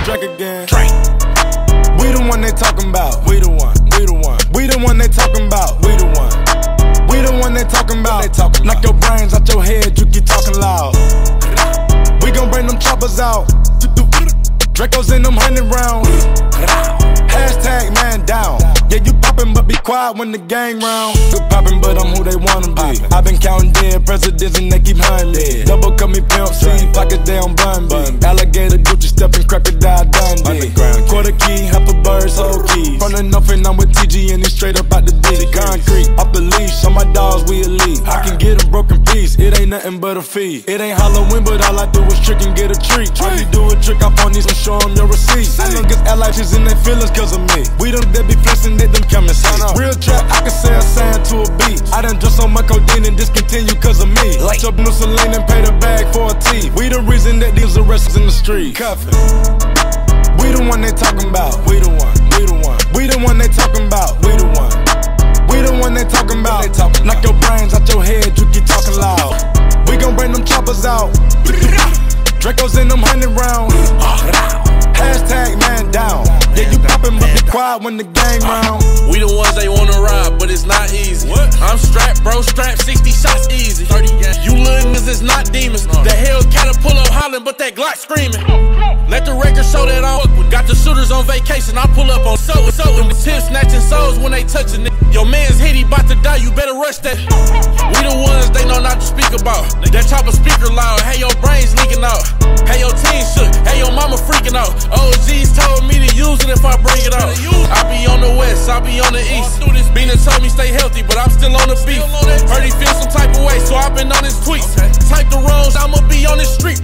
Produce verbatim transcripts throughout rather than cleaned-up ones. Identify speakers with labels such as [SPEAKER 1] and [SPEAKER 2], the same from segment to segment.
[SPEAKER 1] Drake again. Drake. We the one they talking about. We the one. We the one. We the one they talking about. We the one. We the one they talking about. They talking Knock about. Your brains out your head. You keep talking loud. We gon' bring them choppers out. Dracos in them hundred rounds. Hashtag man down. Yeah, you poppin', but be quiet when the gang round. Good poppin', but I'm who they wanna be. I been counting dead presidents and they keep hunting me. Double cut me pimp C, pockets down bun me. Alligator, Gucci steppin', crocodile Dundee. Quarter key, half a bird's whole keys. From the north and I'm with T G and he straight up out the D. Concrete, off the leash, on my dogs we elite. I can get a broken piece, it ain't nothing but a fee. It ain't Halloween, but all I do is trick and get a treat. Try to do a trick off on these and show them your receipt. I know get allies in their feelings cause of me. We them that be flexing, they them come and see. Real trap, I can say a sign to a beat. I done just on my codeine and discontinue cause of me. Like your Mussolini and pay the bag for a tee. We the reason that these arrests in the street. Cuffin'. We the one they talking about. We the one. We the one. We the one they talking about. We the one. We the one they talking about. They talking Knock your brains out your head. You keep talking loud. We gon' bring them choppers out. Dracos in them hundred rounds. Hashtag man down. Yeah, you poppin', but be quiet when the gang round.
[SPEAKER 2] We the ones they wanna ride, but it's not easy. What? I'm strapped, bro, strapped, sixty shots easy. thirty, yeah. You little niggas is not demons. Uh. The Hellcat pull up hollering, but that Glock screaming. Let the record show that I'm got the shooters on vacation. I pull up on so and so. Them tips snatching souls when they touch a nigga. Your man's hit, he bout to die, you better rush that. We the ones they know not to speak about. That chopper speaker loud, hey your brains leaking out. Hey your team shook, hey your mama freaking out. O Gs told me to use it if I bring it out. I be on the west, I be on the east. Bina told me stay healthy, but I'm still on the beat. Heard he feel some type of way, so I been on his tweets. Type the wrongs, I'ma be on the street.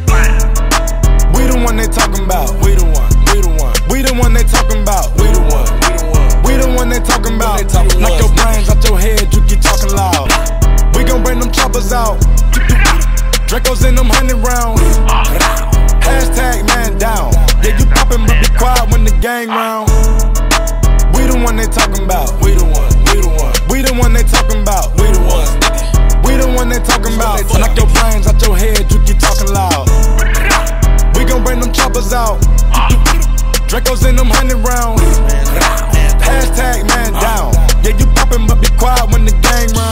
[SPEAKER 1] We the one they talking about. We the one. We the one. We the one they talking about. We the one. We the one they talking about. Knock your brains out your head, you keep talking loud. We gon' bring them choppers out. Dracos in them hundred rounds. Hashtag man down. Yeah, you poppin', but be quiet when the gang round. We the one they talking about. We the one. We the one. We the one they talking about. We the one. We the one they talking about. Knock your brains out your head, you keep talking loud. We gon' bring them choppers out. Dracos in them hundred rounds. Hashtag man down. Yeah, you poppin', but be quiet when the gang round.